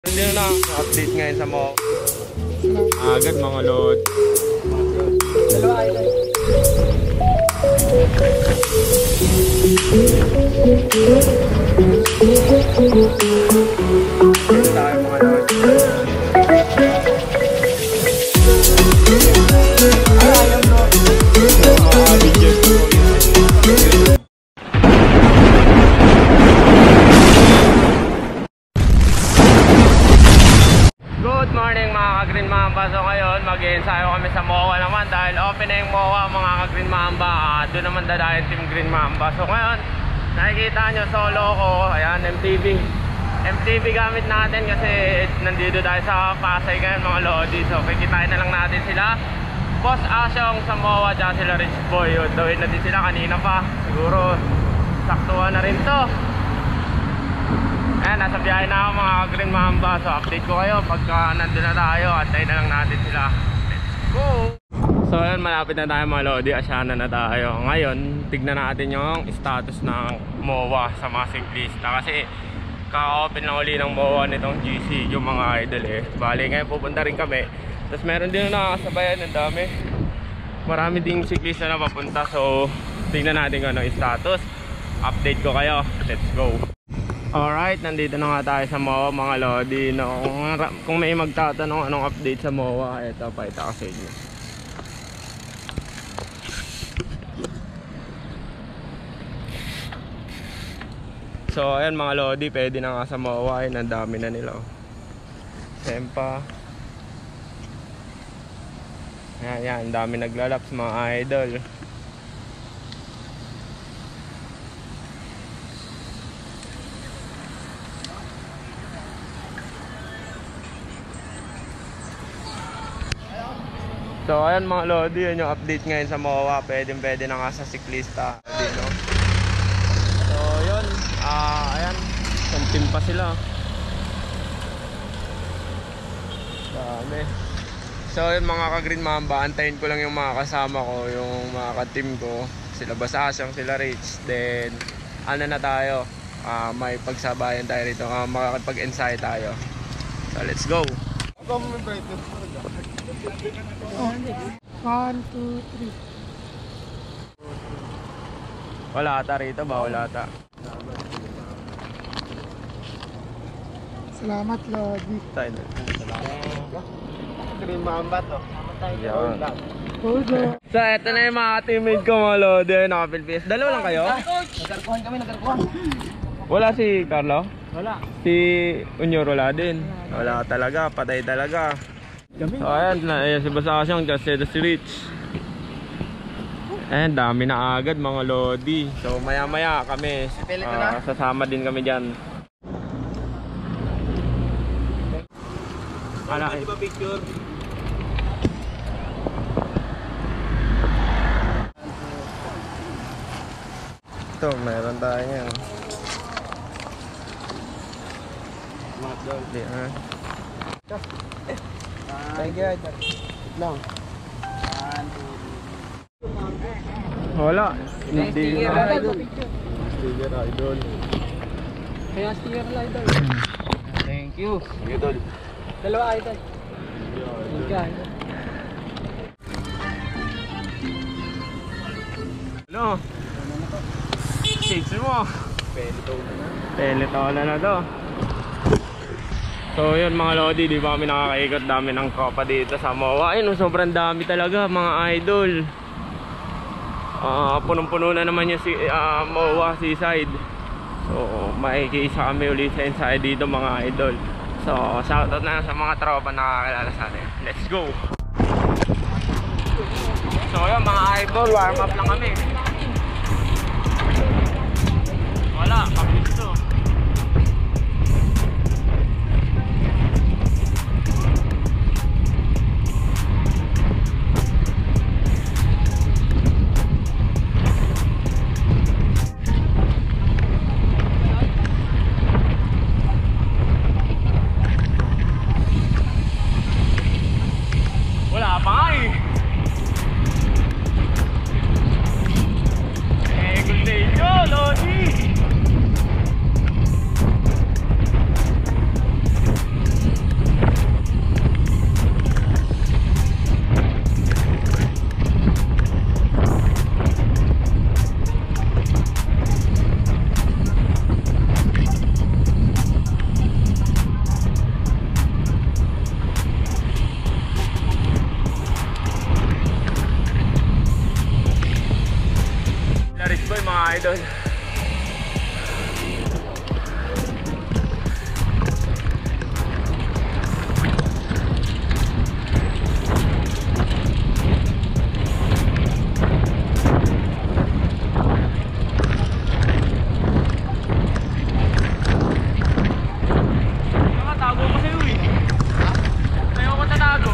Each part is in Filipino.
Hindi na update ngayon sa mo. Agad mga lod. Dalawa island. Tayo mga lod. Ayaw bro. Videos ko. Good morning mga ka-Green Mamba. So ngayon mag-ensayo kami sa MOA naman dahil open na yung MOA mga ka-Green Mamba. Doon naman dadahin Team Green Mamba. So ngayon nakikita nyo solo ko. Ayan, MTV gamit natin kasi nandito tayo sa Pasay ngayon mga lodi. So kikitain na lang natin sila Boss Asyong sa MOA at sila Rich Boy. Dawin na din sila kanina pa. Siguro saktuhan na rin to. Ayan, nasa biyahe na ako mga Green Mamba. So update ko kayo pagka nandun na tayo. Antayin na lang natin sila. Let's go! So ayan, malapit na tayo mga lodi. Asyana na tayo. Ngayon, tignan natin yung status ng MOA sa mga siklista. Kasi ka-open lang uli ng MOA nitong GC yung mga idol eh. Bali ngayon pupunta rin kami. Tapos meron din nakakasabayan. Ang dami. Marami ding siklista na papunta. So tignan natin kung ano yung status. Update ko kayo. Let's go! Alright, nandito na nga tayo sa MOA mga lodi. No? Kung may magtatanong anong update sa MOA, ito pa ito sa inyo. So ayan mga lodi, pwede na nga sa MOA. Ang dami na nila. Sempa. Ayan, ang dami naglalaps mga idol. So ayan mga lodi, yun yung update ngayon sa MOA. Pwede na nga sa siklista dito. So yun, ayan, isang team pa sila. Dami. So yun mga ka-Green Mamba, antayin ko lang yung mga kasama ko, yung mga ka-team ko. Sila Boss Asyong, sila Rich. Then ano na tayo, may pagsabayan tayo rito, makakapag-ensayo tayo. So let's go. 1, 2, 3. Wala ata rito ba? Wala ata. Salamat Lodi. Green Mamba to. Yan. Todo. So eto na yung mga teammate ko mga lodi. Nakapilpis. Dalawa lang kayo? Nagkarkuhan kami, nagkarkuhan. Wala si Carlo? Wala. Si Unyor wala din. Wala talaga. Patay talaga. So ayan, si Boss Asyong, si Rich. Ayan, dami na agad mga lodi. So maya maya kami sasama din kami dyan. Di ba picture? Ito, meron tayo yan. Di ha? Thank you. Lang. Wala. Hindi na. Sticker idol. Kaya sticker idol. Thank you. Idol. Dalawa idol. Thank you idol. Ano? Shades mo. Pelito na to. So yun mga lodi, di ba kami nakakaikot, dami ng kopa dito sa MOA. Ayun, sobrang dami talaga mga idol. Punong-puno na naman yung MOA Seaside. So makikisa kami ulit sa inside dito mga idol. So shoutout na sa mga tropa nakakilala sa atin. Let's go! So yun mga idol, warm up lang kami. Wala, kapito. Wala pa nga eh. Good day, Lodi! idol. Nakatago pa sa'yo eh. Ayaw ko tatago.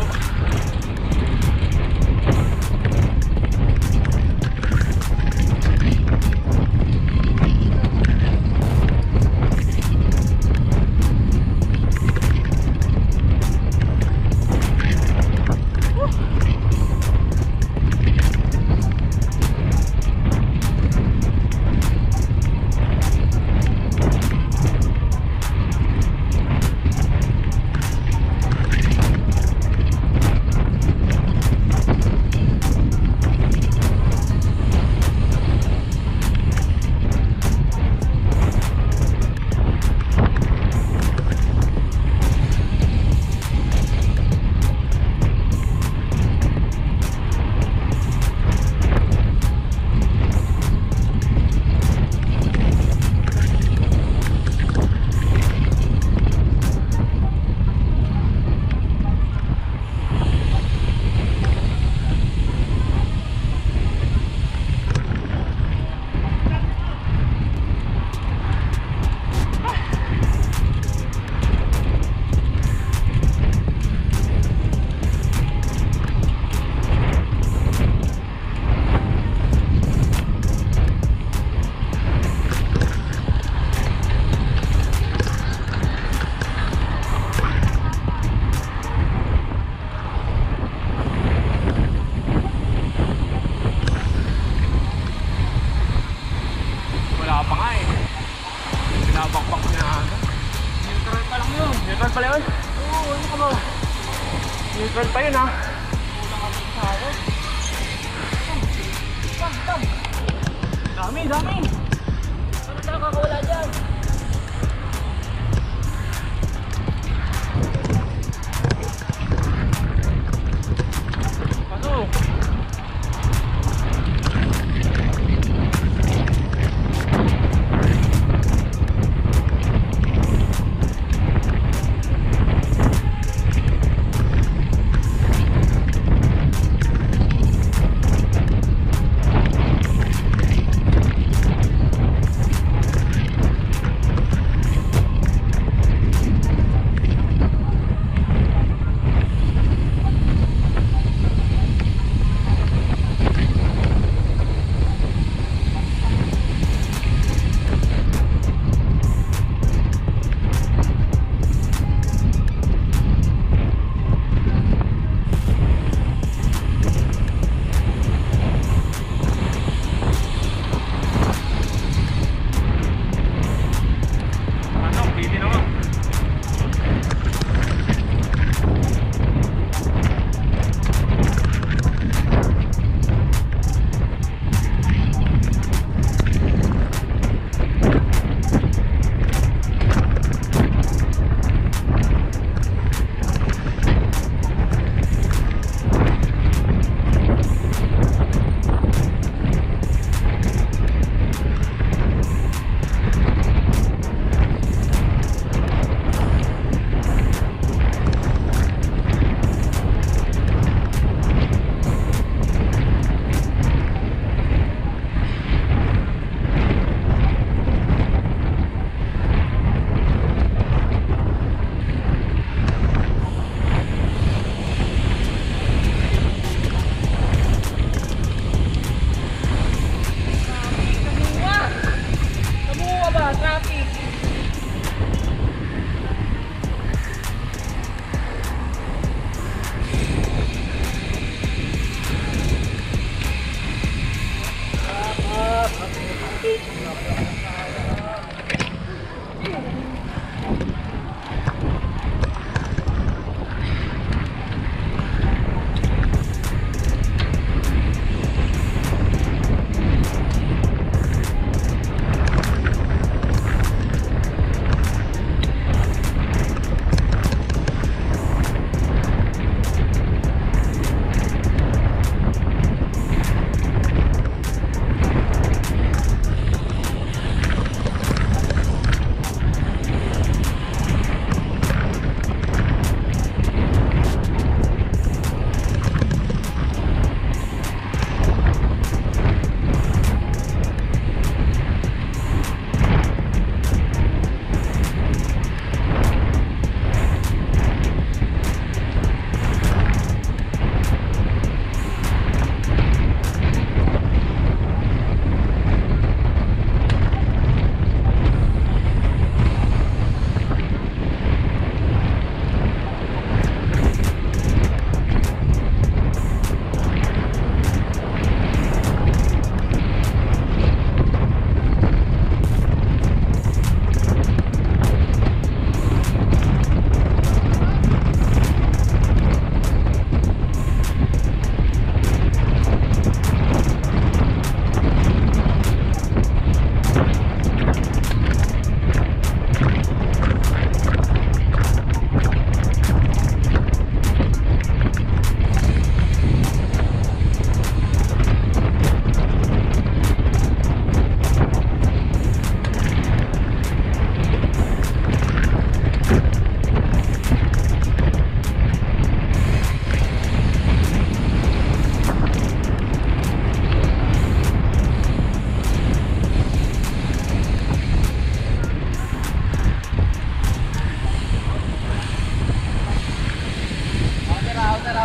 Wala pa nga eh. Pinabakbak niya agad. Neutral pa lang yun. Neutral pala yun? Oo, ano ka ba? Neutral pa yun ha. Kulang ako sa akin. Tam. Dami. Ano na kakawala dyan? Pasok.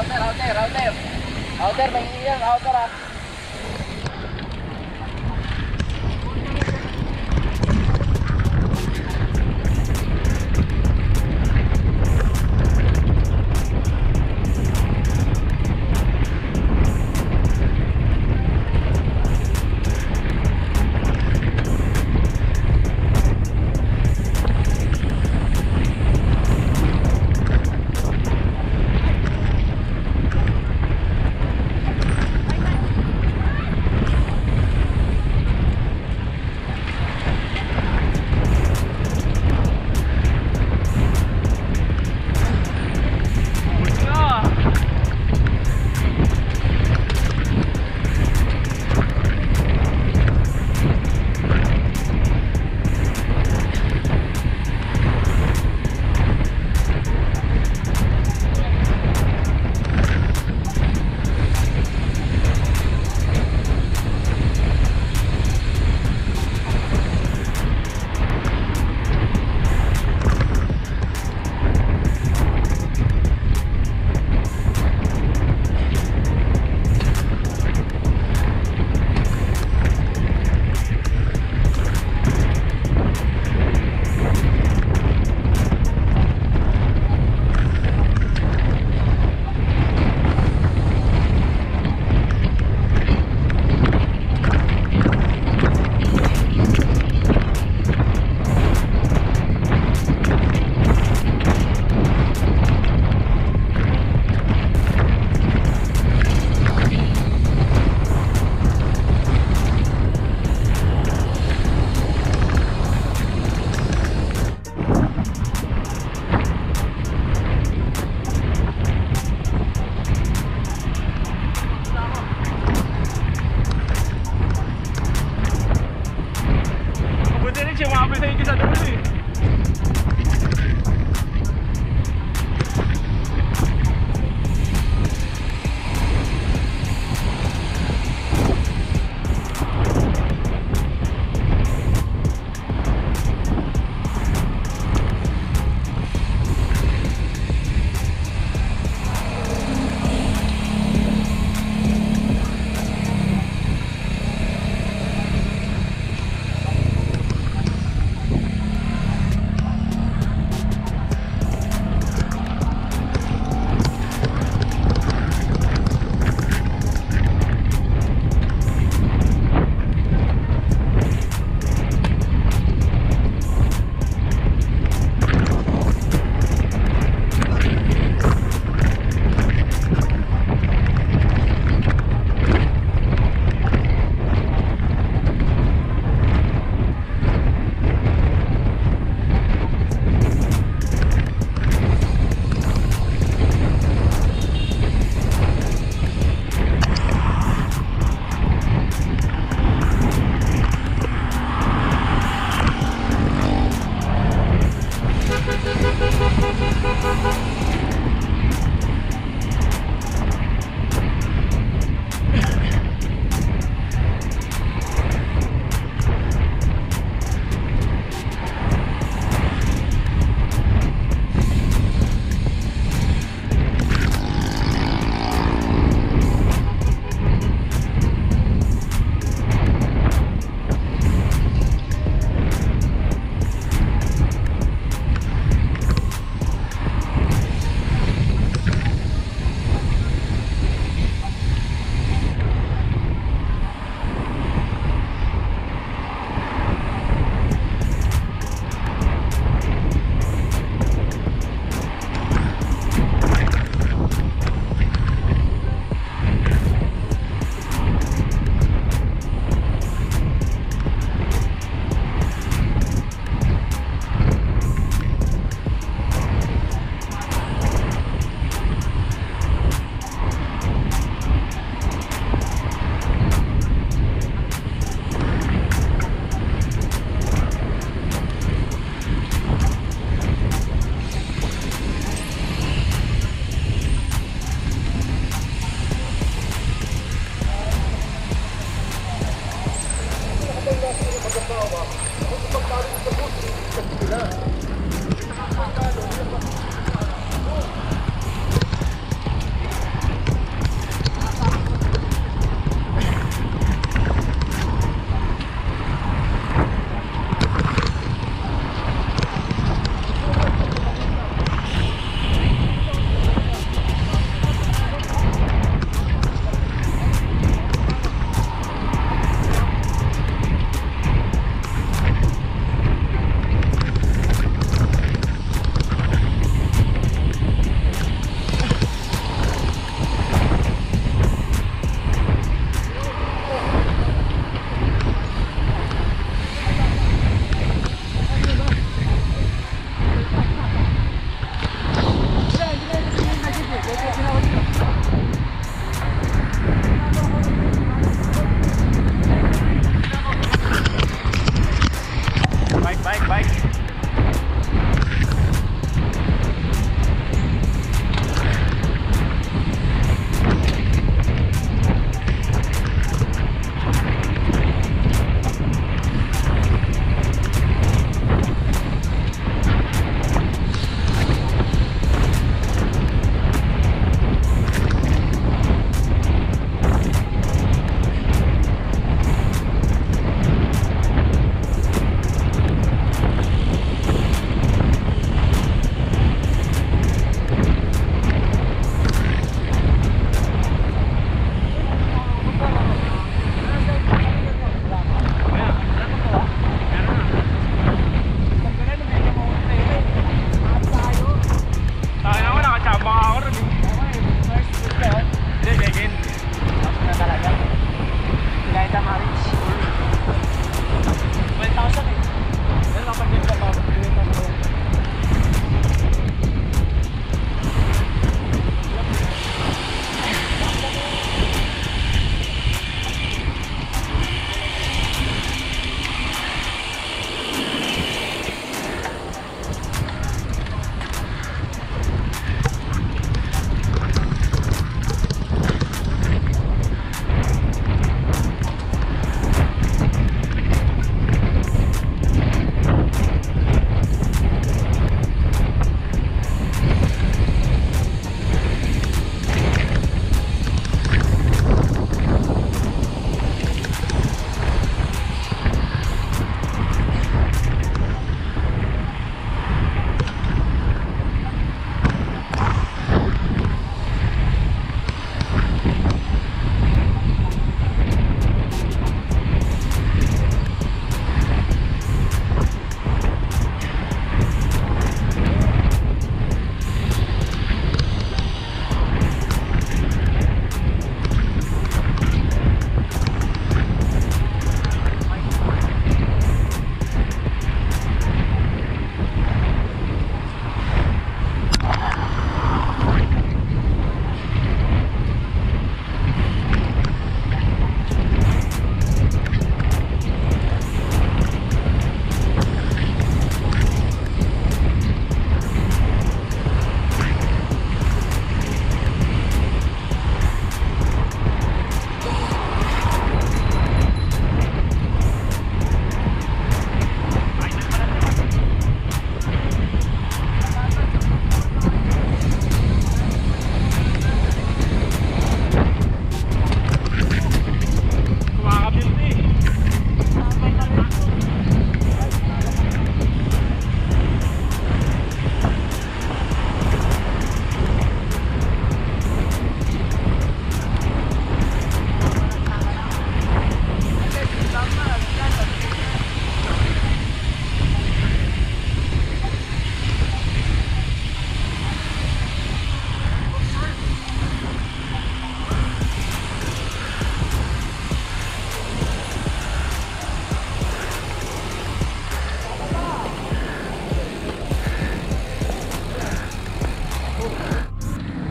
Outer, may iyan, outer ah.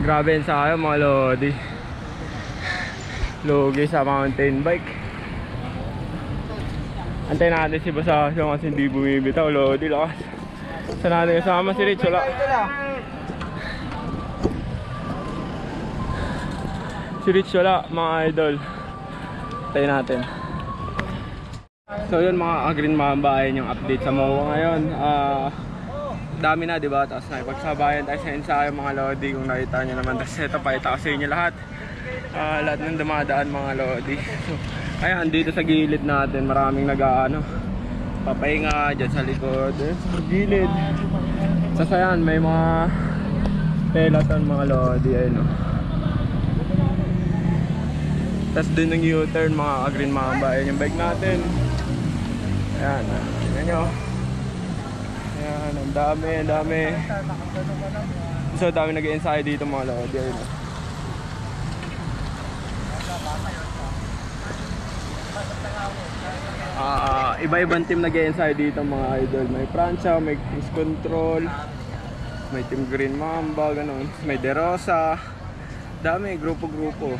Grabe yun sa akin mga lodi. Lugi sa mountain bike. Antay natin si Basasyo kasi hindi bumibitaw. Lodi lakas. Saan natin kasama si Rich? Wala. Si Rich wala mga idol. Antay natin. So yun mga Green Mamba, ayun yung update sa MOA ngayon. Dami na diba? Tapos nakipagsabayan tayo sa ensayo mga lodi. Kung nakita nyo naman, tapos ito pakita ko sa inyo lahat. Lahat ng dumadaan mga lodi. So, ayan, dito sa gilid natin maraming papahinga dyan sa likod. Sa gilid. Sa yan may mga peloton mga lodi. Ayun o. Tapos din ng U-turn mga Green Mamba. Ayan yung bike natin. Ayan, ayan nyo. Ayan, ang dami. So dami nag-ensayo dito mga lodi. Ayan o. Iba-ibang team nag-ensayo dito mga idol. May Pransya, may Cruise Control, may Team Green Mamba, ganun. May De Rosa. Dami, grupo-grupo.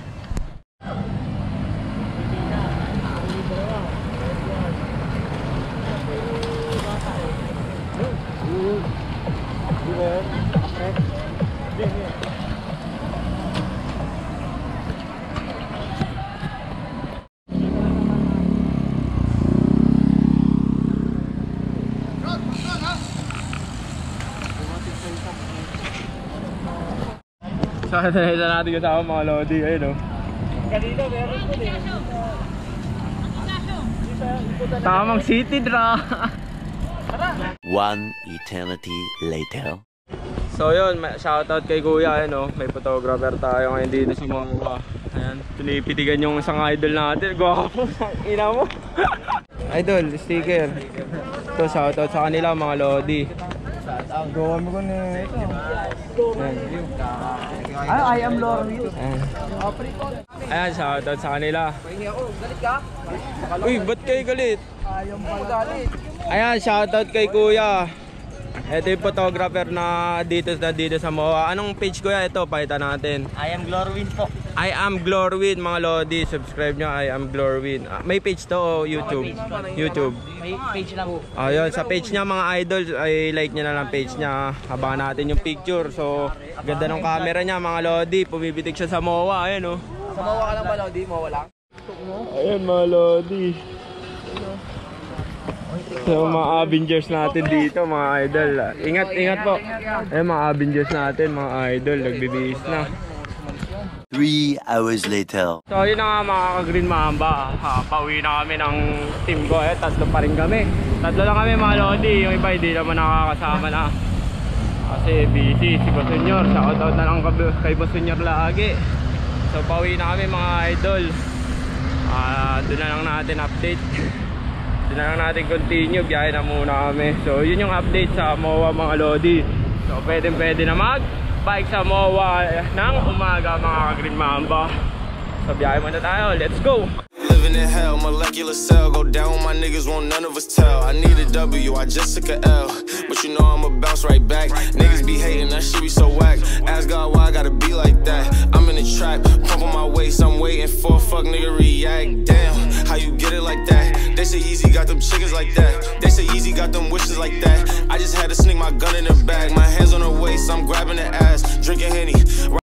So, ito natin kasama mga lodi. Ayun o. Kanina meron ko din. Tamang city draw. One eternity later. So yun, shoutout kay Kuya. Ayun o, may photographer tayo ngayon dito sa MOA. Ayan, pinipitigan yung isang idol natin. Gwapo, ina mo. Idol, sticker. Ito, shoutout sa kanila mga lodi. Gawa mo ko na ito. I am Lorville. Ayan, shoutout sa kanila. Galit ka? Uy, ba't kayo galit? Ayaw mo galit. Ayan, shoutout kay Kuya. Ito yung photographer na dito sa MOA. Anong page Kuya ito? Pakita natin. I am Glorwin po. I am Glorwin mga lodi. Subscribe nyo, I am Glorwin. May page to o YouTube? YouTube. May page lang po. Ayun, sa page niya mga idol, ay like nyo na lang page niya. Abangan natin yung picture. So, ganda ng camera niya mga lodi. Pumibitik siya sa MOA. Ayan o. Sa MOA ka lang ba, Lodi? MOA lang? Ayan mga lodi. So mga Avengers natin dito mga idol. Ingat po. Ayan mga Avengers natin mga idol. Nagbibihis na. 3 hours later. So yun na nga mga ka-Green Mamba. Pauwi na kami ng team ko. Tatlo pa rin kami. Tatlo lang kami mga lodi. Yung iba hindi naman nakakasama na. Kasi busy si Bosunyor. Shoutout na lang kay Bosunyor lagi. So pauwi na kami mga idol. Doon na lang natin update. Doon na lang natin continue. Biyahe na muna kami. So yun yung update sa MOA mga lodi. So pwede na mag-bike sa MOA ng umaga mga ka-Green Mamba. So biyahe muna tayo. Let's go! Living in hell, molecular cell. Go down with my niggas, won't none of us tell. I need a W, I just took a L. But you know I'ma bounce right back. Niggas be hating, that shit be so whack. Ask God why I gotta be like that. I'm in the trap, pump on my waist. I'm waiting for a fuck nigga react. Damn, how you get it like that? They say Easy got them chickens like that. They say Easy got them wishes like that. I just had to sneak my gun in her bag. My hands on her waist, I'm grabbing the ass. Drinking Henny.